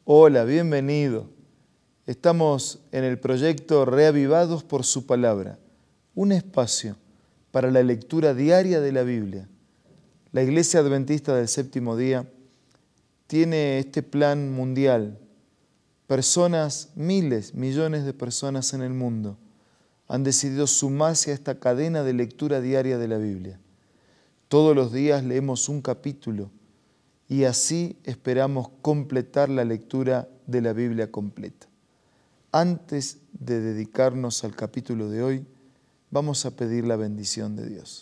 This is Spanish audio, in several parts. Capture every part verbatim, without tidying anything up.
Hola, bienvenido. Estamos en el proyecto Reavivados por su Palabra, un espacio para la lectura diaria de la Biblia. La Iglesia Adventista del Séptimo Día tiene este plan mundial. Personas, miles, millones de personas en el mundo han decidido sumarse a esta cadena de lectura diaria de la Biblia. Todos los días leemos un capítulo y así esperamos completar la lectura de la Biblia completa. Antes de dedicarnos al capítulo de hoy, vamos a pedir la bendición de Dios.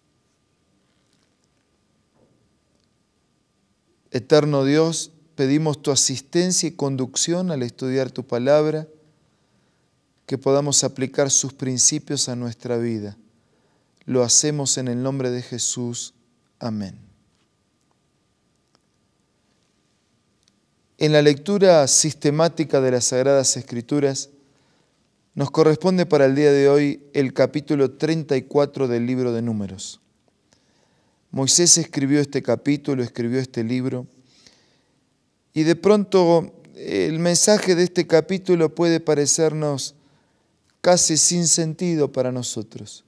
Eterno Dios, pedimos tu asistencia y conducción al estudiar tu palabra, que podamos aplicar sus principios a nuestra vida. Lo hacemos en el nombre de Jesús. Amén. En la lectura sistemática de las Sagradas Escrituras, nos corresponde para el día de hoy el capítulo treinta y cuatro del libro de Números. Moisés escribió este capítulo, escribió este libro, y de pronto el mensaje de este capítulo puede parecernos casi sin sentido para nosotros,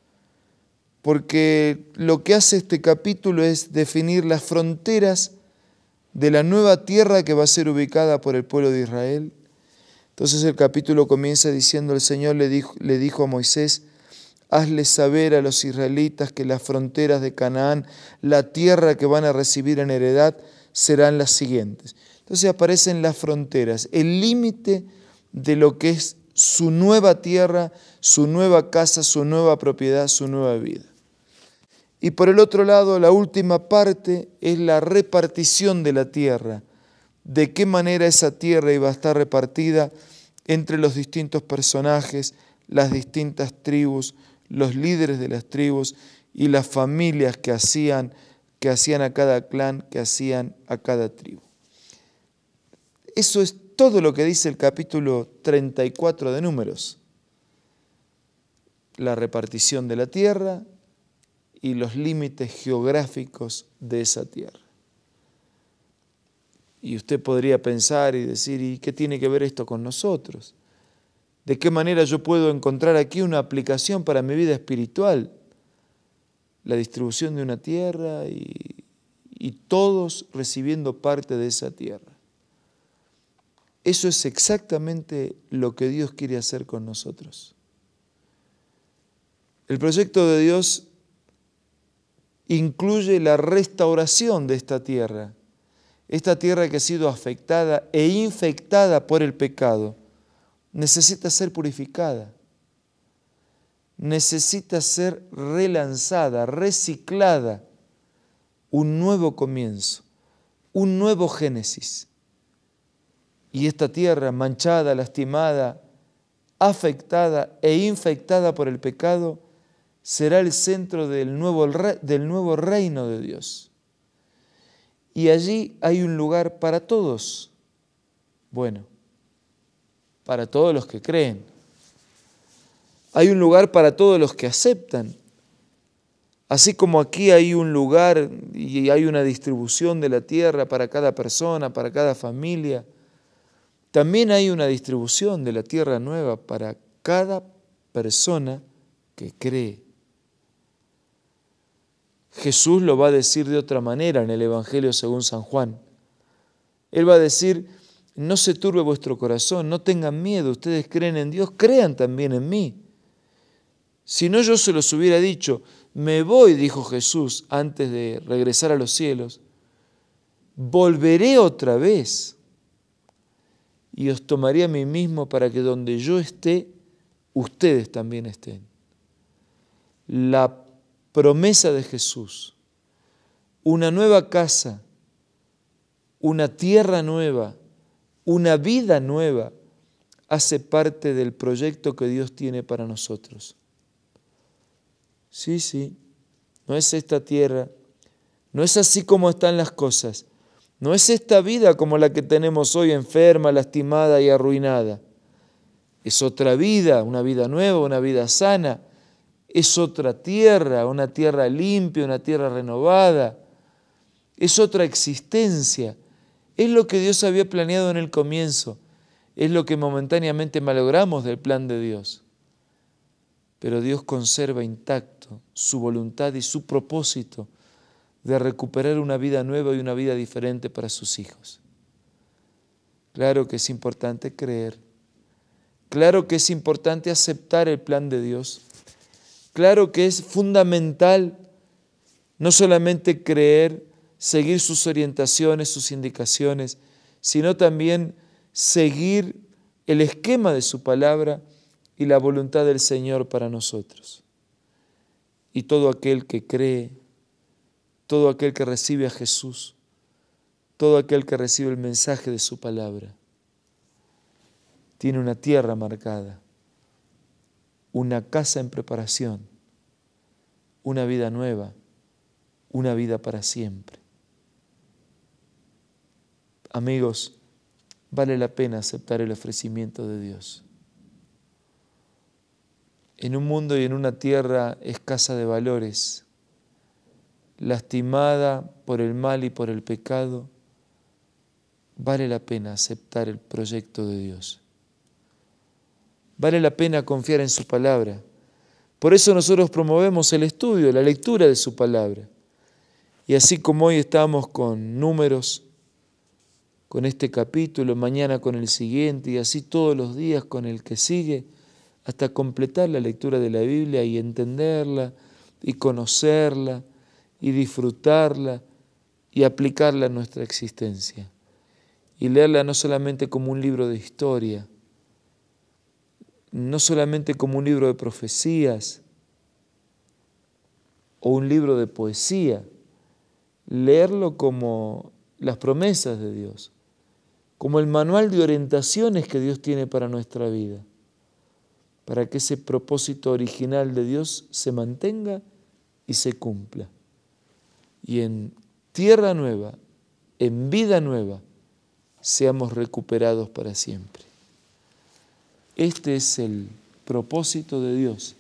porque lo que hace este capítulo es definir las fronteras de la nueva tierra que va a ser ubicada por el pueblo de Israel. Entonces el capítulo comienza diciendo: el Señor le dijo, le dijo a Moisés: hazle saber a los israelitas que las fronteras de Canaán, la tierra que van a recibir en heredad, serán las siguientes. Entonces aparecen las fronteras, el límite de lo que es su nueva tierra, su nueva casa, su nueva propiedad, su nueva vida. Y por el otro lado, la última parte es la repartición de la tierra. De qué manera esa tierra iba a estar repartida entre los distintos personajes, las distintas tribus, los líderes de las tribus y las familias que hacían, que hacían a cada clan, que hacían a cada tribu. Eso es todo lo que dice el capítulo treinta y cuatro de Números. La repartición de la tierra y los límites geográficos de esa tierra. Y usted podría pensar y decir: ¿y qué tiene que ver esto con nosotros? ¿De qué manera yo puedo encontrar aquí una aplicación para mi vida espiritual? La distribución de una tierra y, y todos recibiendo parte de esa tierra. Eso es exactamente lo que Dios quiere hacer con nosotros. El proyecto de Dios incluye la restauración de esta tierra. Esta tierra que ha sido afectada e infectada por el pecado necesita ser purificada, necesita ser relanzada, reciclada, un nuevo comienzo, un nuevo génesis. Y esta tierra manchada, lastimada, afectada e infectada por el pecado será el centro del nuevo, del nuevo reino de Dios. Y allí hay un lugar para todos. Bueno, para todos los que creen. Hay un lugar para todos los que aceptan. Así como aquí hay un lugar y hay una distribución de la tierra para cada persona, para cada familia, también hay una distribución de la tierra nueva para cada persona que cree. Jesús lo va a decir de otra manera en el Evangelio según San Juan. Él va a decir: no se turbe vuestro corazón, no tengan miedo, ustedes creen en Dios, crean también en mí. Si no, yo se los hubiera dicho: me voy, dijo Jesús antes de regresar a los cielos, volveré otra vez y os tomaré a mí mismo para que donde yo esté, ustedes también estén. La promesa de Jesús, una nueva casa, una tierra nueva, una vida nueva, hace parte del proyecto que Dios tiene para nosotros. Sí, sí, no es esta tierra, no es así como están las cosas, no es esta vida como la que tenemos hoy, enferma, lastimada y arruinada. Es otra vida, una vida nueva, una vida sana. Es otra tierra, una tierra limpia, una tierra renovada. Es otra existencia. Es lo que Dios había planeado en el comienzo. Es lo que momentáneamente malogramos del plan de Dios. Pero Dios conserva intacto su voluntad y su propósito de recuperar una vida nueva y una vida diferente para sus hijos. Claro que es importante creer. Claro que es importante aceptar el plan de Dios. Claro que es fundamental no solamente creer, seguir sus orientaciones, sus indicaciones, sino también seguir el esquema de su palabra y la voluntad del Señor para nosotros. Y todo aquel que cree, todo aquel que recibe a Jesús, todo aquel que recibe el mensaje de su palabra, tiene una tierra marcada, una casa en preparación, una vida nueva, una vida para siempre. Amigos, vale la pena aceptar el ofrecimiento de Dios. En un mundo y en una tierra escasa de valores, lastimada por el mal y por el pecado, vale la pena aceptar el proyecto de Dios. Vale la pena confiar en su palabra. Por eso nosotros promovemos el estudio, la lectura de su palabra. Y así como hoy estamos con números, con este capítulo, mañana con el siguiente, y así todos los días con el que sigue, hasta completar la lectura de la Biblia y entenderla, y conocerla, y disfrutarla, y aplicarla a nuestra existencia. Y leerla no solamente como un libro de historia, no solamente como un libro de profecías o un libro de poesía, leerlo como las promesas de Dios, como el manual de orientaciones que Dios tiene para nuestra vida, para que ese propósito original de Dios se mantenga y se cumpla. Y en tierra nueva, en vida nueva, seamos recuperados para siempre. Este es el propósito de Dios.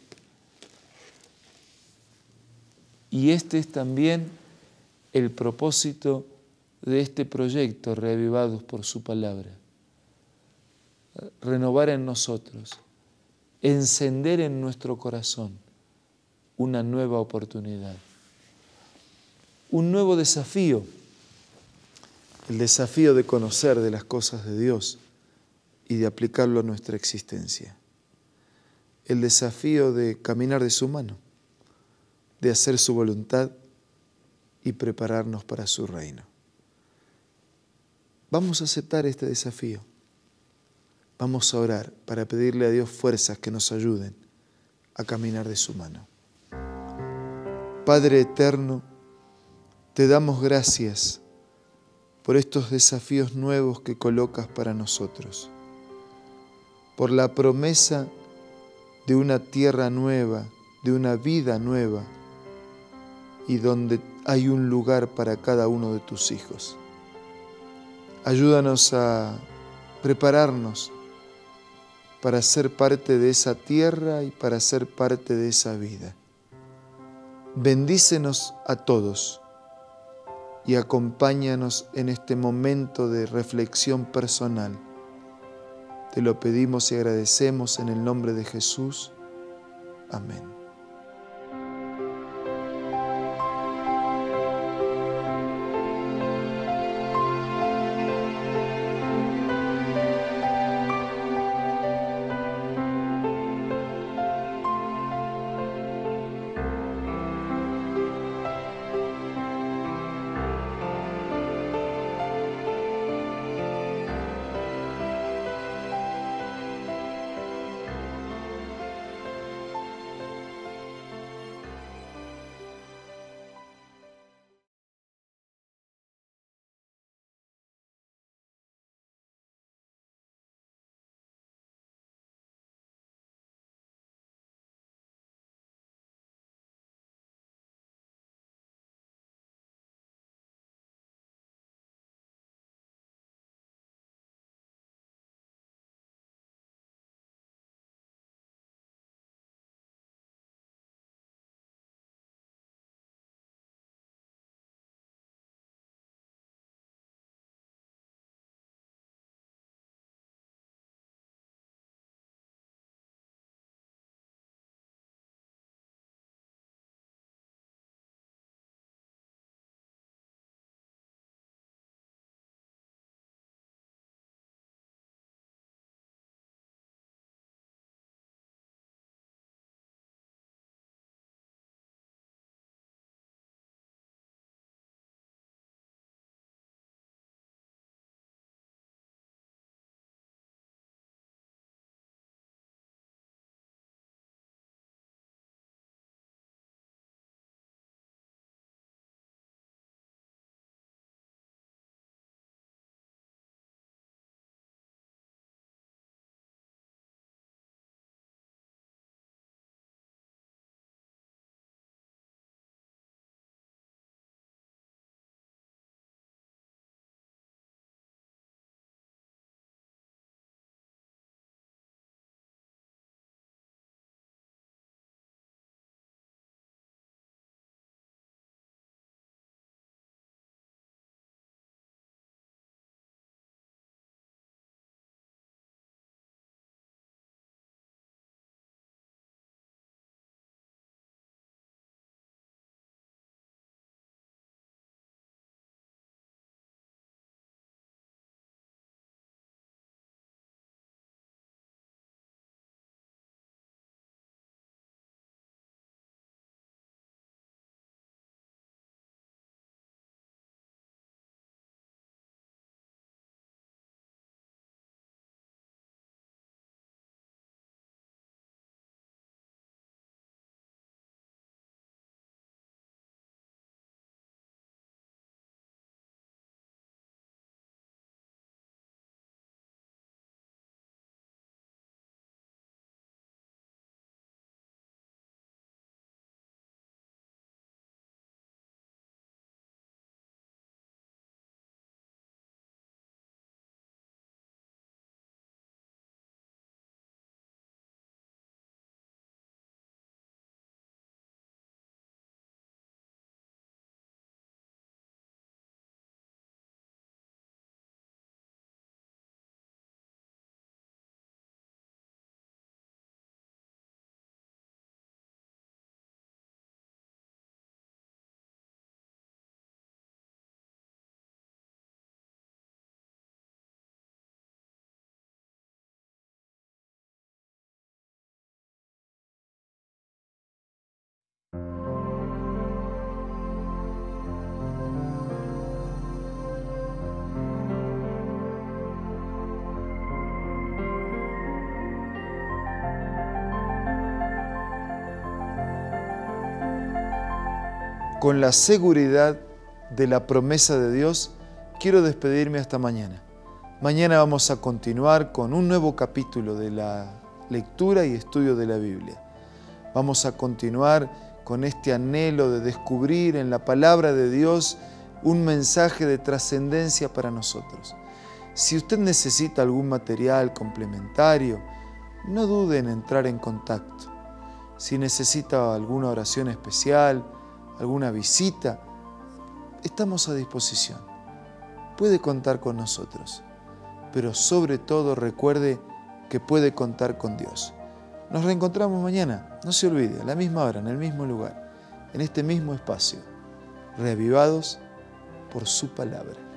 Y este es también el propósito de este proyecto, Reavivados por su palabra. Renovar en nosotros, encender en nuestro corazón una nueva oportunidad, un nuevo desafío, el desafío de conocer de las cosas de Dios y de aplicarlo a nuestra existencia. El desafío de caminar de su mano, de hacer su voluntad y prepararnos para su reino. Vamos a aceptar este desafío. Vamos a orar para pedirle a Dios fuerzas que nos ayuden a caminar de su mano. Padre eterno, te damos gracias por estos desafíos nuevos que colocas para nosotros, por la promesa de una tierra nueva, de una vida nueva, y donde hay un lugar para cada uno de tus hijos. Ayúdanos a prepararnos para ser parte de esa tierra y para ser parte de esa vida. Bendícenos a todos y acompáñanos en este momento de reflexión personal. Te lo pedimos y agradecemos en el nombre de Jesús. Amén. con la seguridad de la promesa de Dios, quiero despedirme hasta mañana. Mañana vamos a continuar con un nuevo capítulo de la lectura y estudio de la Biblia. Vamos a continuar con este anhelo de descubrir en la palabra de Dios un mensaje de trascendencia para nosotros. Si usted necesita algún material complementario, no dude en entrar en contacto. Si necesita alguna oración especial, alguna visita, estamos a disposición. Puede contar con nosotros, pero sobre todo recuerde que puede contar con Dios. Nos reencontramos mañana, no se olvide, a la misma hora, en el mismo lugar, en este mismo espacio, reavivados por su palabra.